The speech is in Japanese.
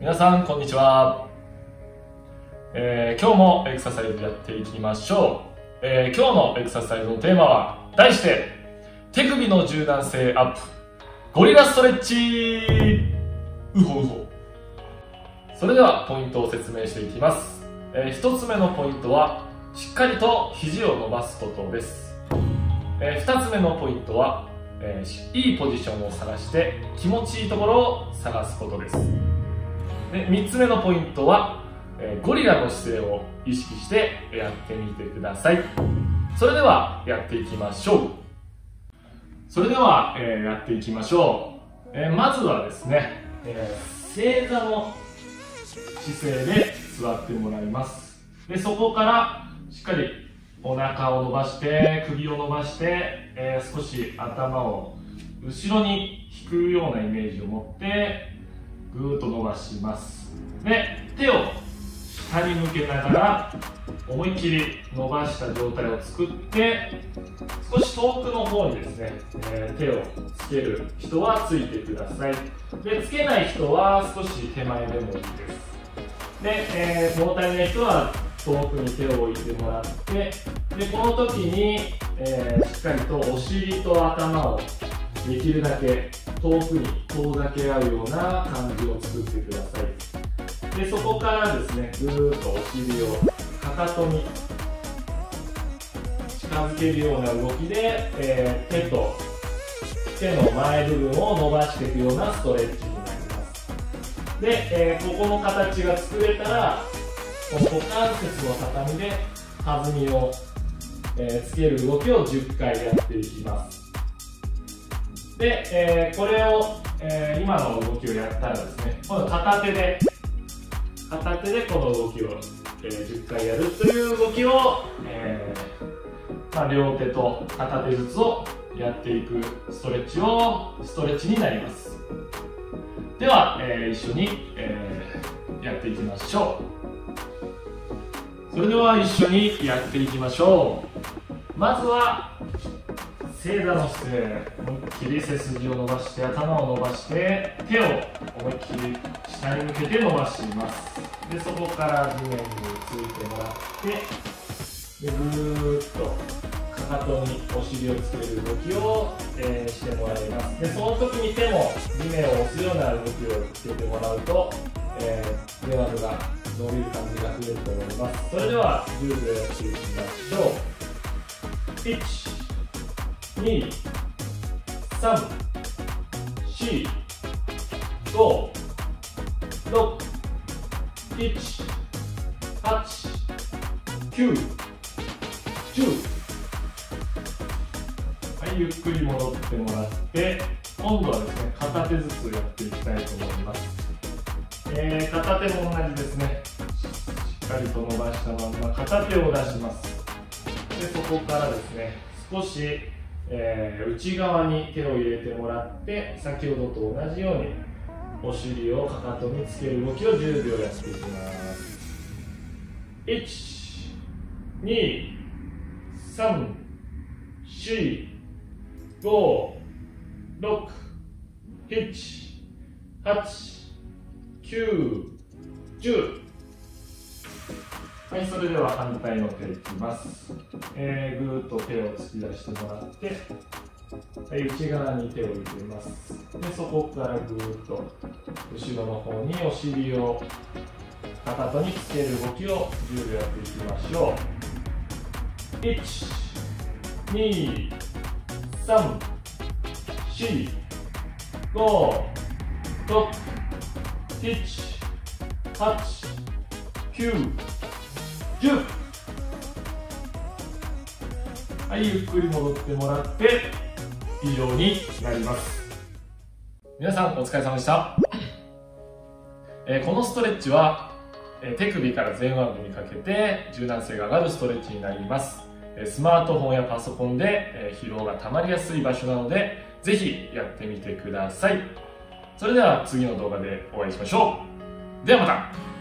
皆さんこんにちは。今日もエクササイズやっていきましょう。今日のエクササイズのテーマは題して手首の柔軟性アップゴリラストレッチうほうほ。それではポイントを説明していきます。1つ目のポイントはしっかりと肘を伸ばすことです。2つ目のポイントはいいポジションを探して気持ちいいところを探すことです。で3つ目のポイントはゴリラの姿勢を意識してやってみてください。それではやっていきましょう。やっていきましょう。まずはですね、正座の姿勢で座ってもらいます。でそこからしっかりお腹を伸ばして首を伸ばして、少し頭を後ろに引くようなイメージを持ってぐーっと伸ばします。で手を下に向けながら思いっきり伸ばした状態を作って少し遠くの方にですね、手をつける人はついてください。でつけない人は少し手前でもいいです。で、物足りない人は遠くに手を置いてもらって、でこの時に、しっかりとお尻と頭をできるだけ遠くに遠ざけ合うような感じを作ってください。でそこからですね、ぐーっとお尻をかかとに近づけるような動きで、手の前部分を伸ばしていくようなストレッチになります。で、ここの形が作れたらこの股関節の畳で弾みを、つける動きを10回やっていきます。で、これを、今の動きをやったらですね、今度片手でこの動きを、10回やるという動きを、両手と片手ずつをやっていくストレッチになります。では、一緒に、やっていきましょう。それでは一緒にやっていきましょう。まずは正座の姿勢、思いっきり背筋を伸ばして頭を伸ばして手を思いっきり下に向けて伸ばします。でそこから地面についてもらってでぐーっとかかとにお尻をつける動きを、してもらいます。でその時に手も地面を押すような動きをつけてもらうと、レバーが伸びる感じが増えると思います。それでは10秒やっていきましょう。1、2、3、4、5、6、7、8、9、10。はい、ゆっくり戻ってもらって今度はですね、片手ずつやっていきたいと思います。片手も同じですね。しっかりと伸ばしたまま片手を出します。でそこからですね、少し、内側に手を入れてもらって先ほどと同じようにお尻をかかとにつける動きを10秒やっていきます。1、2、3、4、5、6、7、8、9、10。はい、それでは反対の手いきます。ぐーっと手を突き出してもらって、はい、内側に手を入れます。でそこからぐーっと後ろの方にお尻をかかとにつける動きを10秒やっていきましょう。1、2、3、4、5、6、7、8、9、10。はい、ゆっくり戻ってもらって以上になります。皆さんお疲れ様でした。このストレッチは手首から前腕部にかけて柔軟性が上がるストレッチになります。スマートフォンやパソコンで疲労がたまりやすい場所なのでぜひやってみてください。それでは次の動画でお会いしましょう。ではまた。